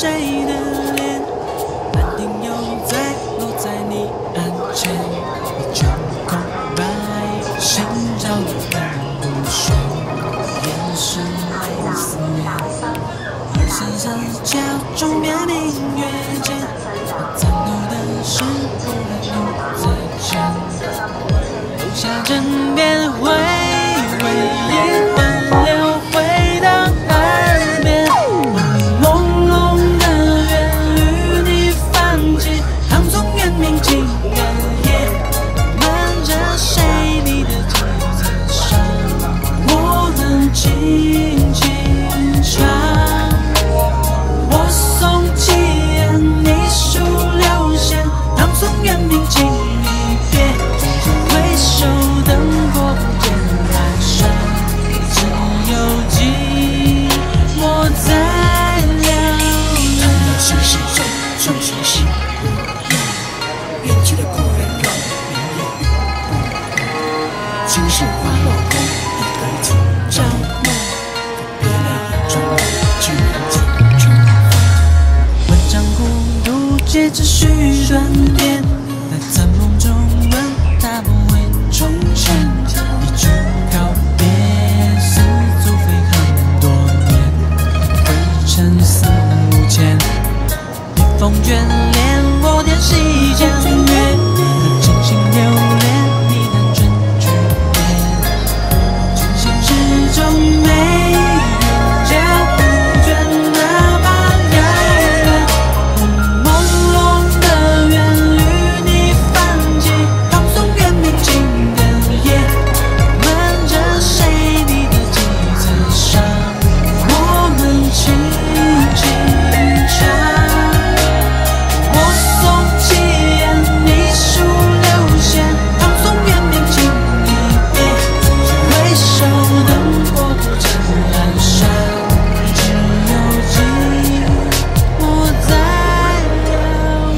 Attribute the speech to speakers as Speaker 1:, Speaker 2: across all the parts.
Speaker 1: 谁的脸？安定又再落在你案前，一场空白，心照的人不选，掩饰泪思念。而深深假装面明月间，残留的是不忍又再见，留下枕边回味夜欢流回到耳边。朦胧的缘与你泛起，唐宋元明清人夜，瞒着谁你的记忆上，我们轻轻唱。我送七言，你数六弦，唐宋元明清一别，回首灯火不见阑珊，只有寂寞在寥寥。
Speaker 2: 他们心事中终熟悉，远去的故人让明夜雨不今世花落空，一头情朝梦，别泪眼中居然尽处。
Speaker 1: 万丈孤独皆只需转变，在残梦中问他不会重现。一句告别，似足飞很多年，灰尘四无牵。笔锋眷恋，我点西江月，真心留恋你的真句点，真心之中没人家不倦，哪怕遥远。朦胧的缘与你泛起，唐宋元明清的夜，瞒着谁你的几次伤，我们轻轻唱。我送七言，你数六弦，唐宋元明清一别，回首灯火不见阑珊，只有寂寞在寥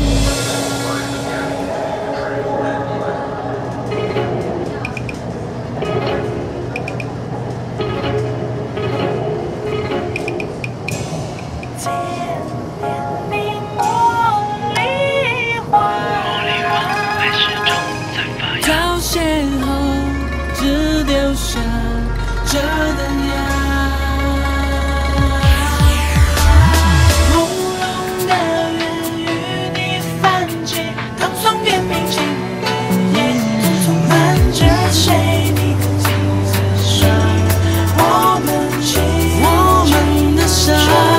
Speaker 1: 遥。凋谢后，只留下这灯芽。朦胧的缘与你泛起，唐宋元明清的夜，瞒着谁你的几次伤，我们的伤。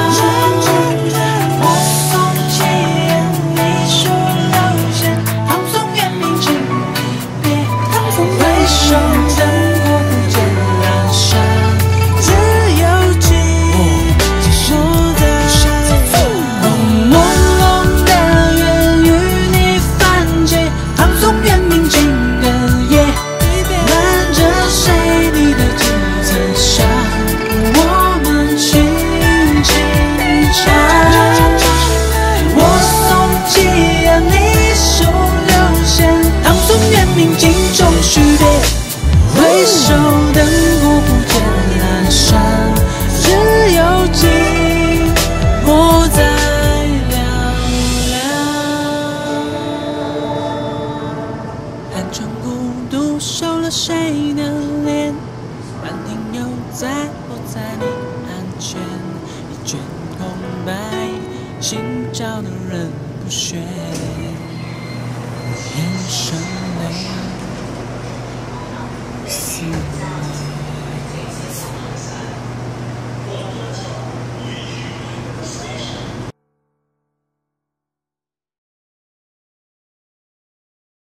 Speaker 1: 我送七言，你数六弦，唐宋元明清一别，回首灯火不见阑珊，只有寂寞在朦胧的缘与你泛起，唐宋元明清的夜，瞒着谁你的几次伤，我们轻轻唱。我送七言，你数六弦，唐宋元明清终须别，回首灯火不见阑珊，只有寂寞在寥寥。寒窗孤独收了谁的脸？安定又再落在你案前，一卷空白，心照的人不选，眼神。